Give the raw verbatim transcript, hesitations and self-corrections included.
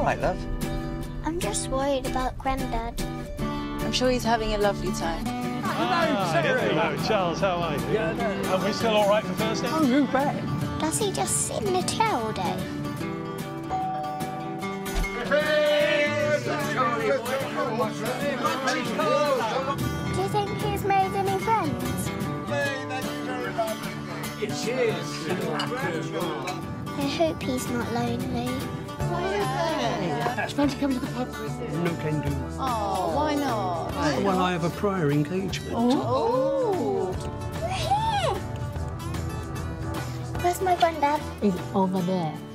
all right, love. I'm just worried about Grandad. I'm sure he's having a lovely time. Ah, hello, Charles, how are you? Yeah, no. Are we still all right for Thursday? Oh, you bet. Does he just sit in a chair all day? Do you think he's made any friends? Cheers. I hope he's not lonely. Why is that? It's fun to come to the pub. No can do. Oh, why not? Well, I have a prior engagement. Oh. We're here! Where's my Grandad? Is over there.